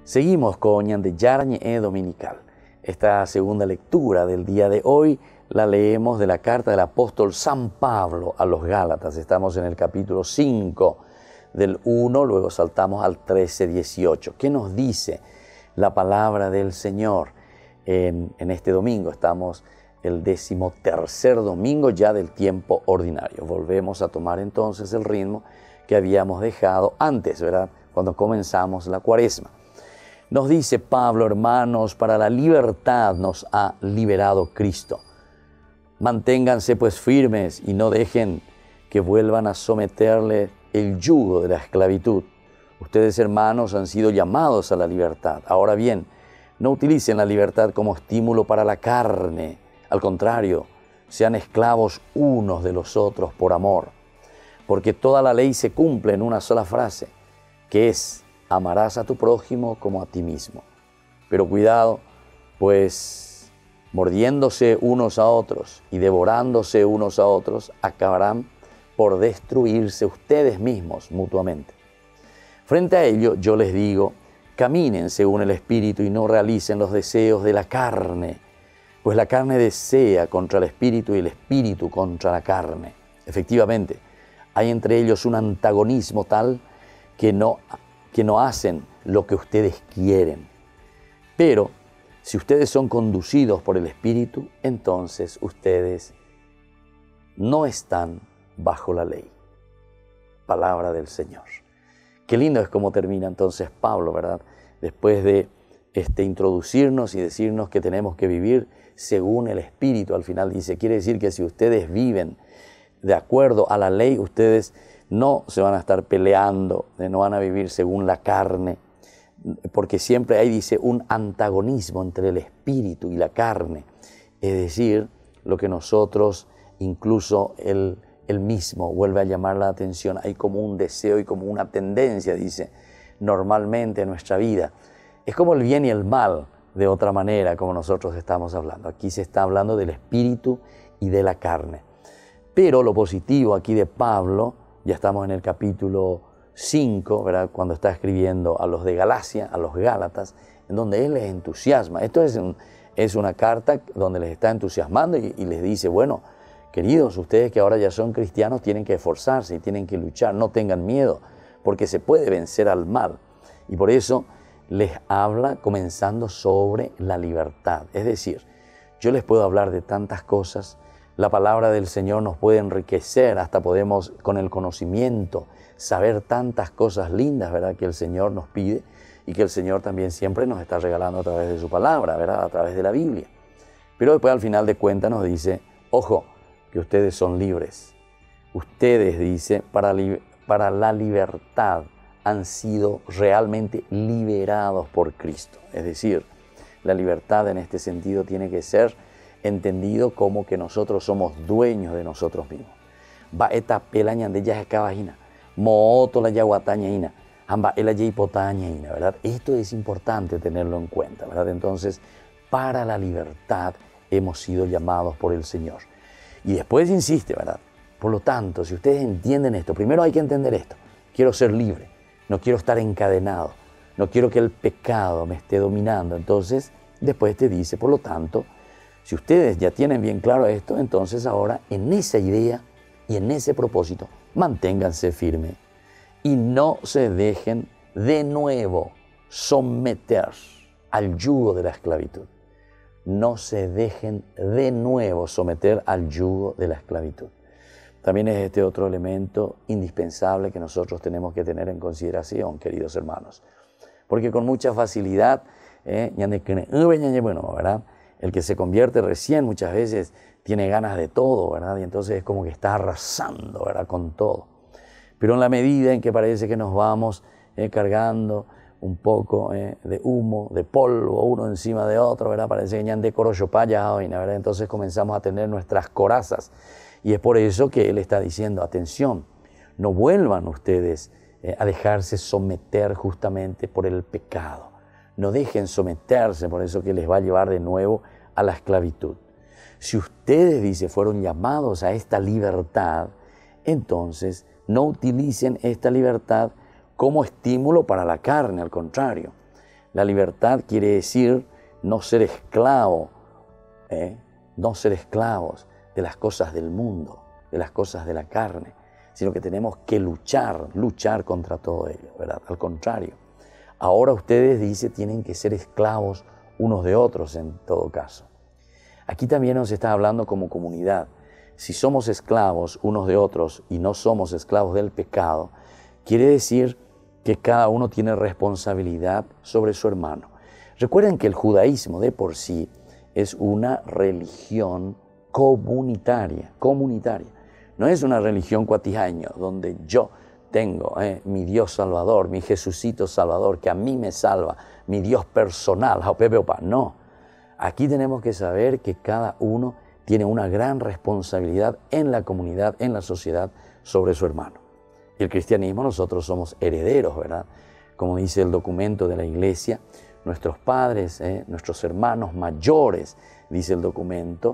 Seguimos con Ñandeyarñe Dominical. Esta segunda lectura del día de hoy la leemos de la carta del apóstol San Pablo a los Gálatas. Estamos en el capítulo 5 del 1, luego saltamos al 13-18. ¿Qué nos dice la palabra del Señor en este domingo? Estamos el 13º domingo ya del tiempo ordinario. Volvemos a tomar entonces el ritmo que habíamos dejado antes, ¿verdad? Cuando comenzamos la Cuaresma. Nos dice Pablo: hermanos, para la libertad nos ha liberado Cristo. Manténganse pues firmes y no dejen que vuelvan a someterle el yugo de la esclavitud. Ustedes, hermanos, han sido llamados a la libertad. Ahora bien, no utilicen la libertad como estímulo para la carne. Al contrario, sean esclavos unos de los otros por amor. Porque toda la ley se cumple en una sola frase, que es: amarás a tu prójimo como a ti mismo. Pero cuidado, pues mordiéndose unos a otros y devorándose unos a otros, acabarán por destruirse ustedes mismos mutuamente. Frente a ello, yo les digo, caminen según el Espíritu y no realicen los deseos de la carne, pues la carne desea contra el Espíritu y el Espíritu contra la carne. Efectivamente, hay entre ellos un antagonismo tal que no hacen lo que ustedes quieren. Pero si ustedes son conducidos por el Espíritu, entonces ustedes no están bajo la ley. Palabra del Señor. Qué lindo es cómo termina entonces Pablo, ¿verdad? Después de introducirnos y decirnos que tenemos que vivir según el Espíritu. Al final dice, quiere decir que si ustedes viven de acuerdo a la ley, ustedes no se van a estar peleando, no van a vivir según la carne, porque siempre hay, dice, un antagonismo entre el espíritu y la carne. Es decir, lo que nosotros, incluso él mismo vuelve a llamar la atención, hay como un deseo y como una tendencia, dice, normalmente en nuestra vida. Es como el bien y el mal, de otra manera, como nosotros estamos hablando. Aquí se está hablando del espíritu y de la carne. Pero lo positivo aquí de Pablo, ya estamos en el capítulo 5, ¿verdad? Cuando está escribiendo a los de Galacia, a los Gálatas, en donde él les entusiasma. Esto es una carta donde les está entusiasmando y les dice, bueno, queridos, ustedes que ahora ya son cristianos tienen que esforzarse y tienen que luchar, no tengan miedo, porque se puede vencer al mal. Y por eso les habla comenzando sobre la libertad. Es decir, yo les puedo hablar de tantas cosas. La palabra del Señor nos puede enriquecer, hasta podemos con el conocimiento saber tantas cosas lindas, ¿verdad?, que el Señor nos pide y que el Señor también siempre nos está regalando a través de su palabra, ¿verdad?, a través de la Biblia. Pero después al final de cuentas nos dice, ojo, que ustedes son libres. Ustedes, dice, para la libertad han sido realmente liberados por Cristo. Es decir, la libertad en este sentido tiene que ser entendido como que nosotros somos dueños de nosotros mismos. Va esta pelaña de ya cabajina, mooto la yaguatañaina, amba el hipotañaina, ¿verdad? Esto es importante tenerlo en cuenta, ¿verdad? Entonces, para la libertad hemos sido llamados por el Señor. Y después insiste, ¿verdad? Por lo tanto, si ustedes entienden esto, primero hay que entender esto. Quiero ser libre, no quiero estar encadenado, no quiero que el pecado me esté dominando. Entonces, después te dice, por lo tanto, si ustedes ya tienen bien claro esto, entonces ahora en esa idea y en ese propósito, manténganse firmes y no se dejen de nuevo someter al yugo de la esclavitud. No se dejen de nuevo someter al yugo de la esclavitud. También es este otro elemento indispensable que nosotros tenemos que tener en consideración, queridos hermanos. Porque con mucha facilidad, bueno, ¿verdad?, el que se convierte recién muchas veces tiene ganas de todo, ¿verdad? Y entonces es como que está arrasando, ¿verdad?, con todo. Pero en la medida en que parece que nos vamos cargando un poco de humo, de polvo, uno encima de otro, ¿verdad? Parece que ya han decorado paya, ¿verdad? Entonces comenzamos a tener nuestras corazas. Y es por eso que él está diciendo, atención, no vuelvan ustedes a dejarse someter justamente por el pecado. No dejen someterse, por eso que les va a llevar de nuevo a la esclavitud. Si ustedes, dice, fueron llamados a esta libertad, entonces no utilicen esta libertad como estímulo para la carne, al contrario. La libertad quiere decir no ser esclavo, no ser esclavos de las cosas del mundo, de las cosas de la carne, sino que tenemos que luchar contra todo ello, ¿verdad? Al contrario, ahora ustedes, dice, tienen que ser esclavos unos de otros en todo caso. Aquí también nos está hablando como comunidad. Si somos esclavos unos de otros y no somos esclavos del pecado, quiere decir que cada uno tiene responsabilidad sobre su hermano. Recuerden que el judaísmo de por sí es una religión comunitaria. No es una religión cuatijaña donde yo tengo mi Dios Salvador, mi Jesucito Salvador, que a mí me salva, mi Dios personal, no. Aquí tenemos que saber que cada uno tiene una gran responsabilidad en la comunidad, en la sociedad, sobre su hermano. Y el cristianismo, nosotros somos herederos, ¿verdad? Como dice el documento de la iglesia, nuestros padres, nuestros hermanos mayores, dice el documento,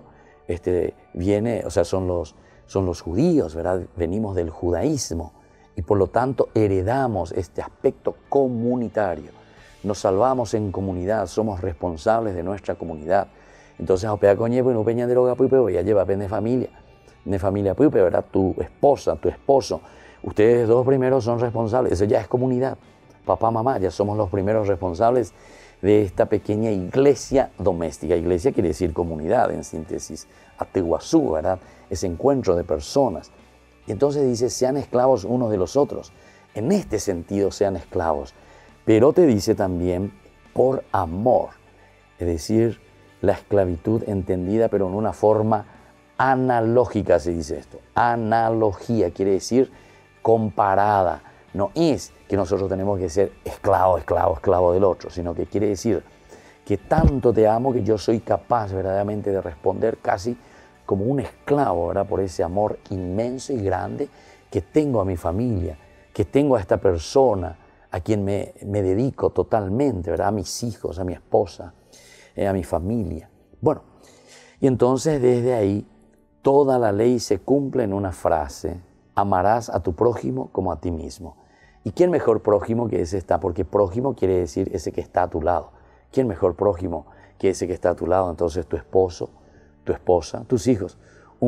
son los judíos, ¿verdad? Venimos del judaísmo y por lo tanto heredamos este aspecto comunitario. Nos salvamos en comunidad, somos responsables de nuestra comunidad. Entonces, ya lleva de familia, ¿verdad? Tu esposa, tu esposo, ustedes dos primeros son responsables, eso ya es comunidad. Papá, mamá, ya somos los primeros responsables de esta pequeña iglesia doméstica. Iglesia quiere decir comunidad, en síntesis, ateguazú, ¿verdad? Ese encuentro de personas. Y entonces dice, sean esclavos unos de los otros. En este sentido, sean esclavos. Pero te dice también por amor, es decir, la esclavitud entendida, pero en una forma analógica se dice esto. Analogía quiere decir comparada. No es que nosotros tenemos que ser esclavo del otro, sino que quiere decir que tanto te amo que yo soy capaz verdaderamente de responder casi como un esclavo, ¿verdad? Por ese amor inmenso y grande que tengo a mi familia, que tengo a esta persona, a quien me dedico totalmente, ¿verdad? A mis hijos, a mi esposa, a mi familia. Bueno, y entonces desde ahí toda la ley se cumple en una frase: amarás a tu prójimo como a ti mismo. ¿Y quién mejor prójimo que ese está? Porque prójimo quiere decir ese que está a tu lado. ¿Quién mejor prójimo que ese que está a tu lado? Entonces tu esposo, tu esposa, tus hijos.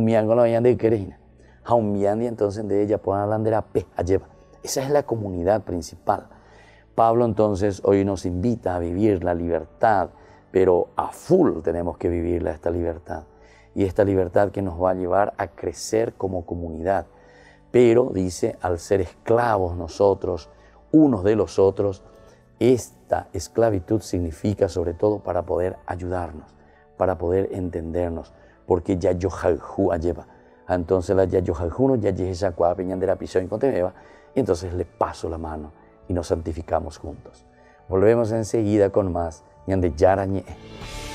Entonces de ella ponen la bandera P, lleva. Esa es la comunidad principal. Pablo entonces hoy nos invita a vivir la libertad, pero a full tenemos que vivirla, esta libertad. Y esta libertad que nos va a llevar a crecer como comunidad. Pero, dice, al ser esclavos nosotros, unos de los otros, esta esclavitud significa sobre todo para poder ayudarnos, para poder entendernos, porque ya yo lleva. Entonces la ya yo ya esa peñandera pisó en contemeva, y entonces le paso la mano y nos santificamos juntos. Volvemos enseguida con más ñande yarañe.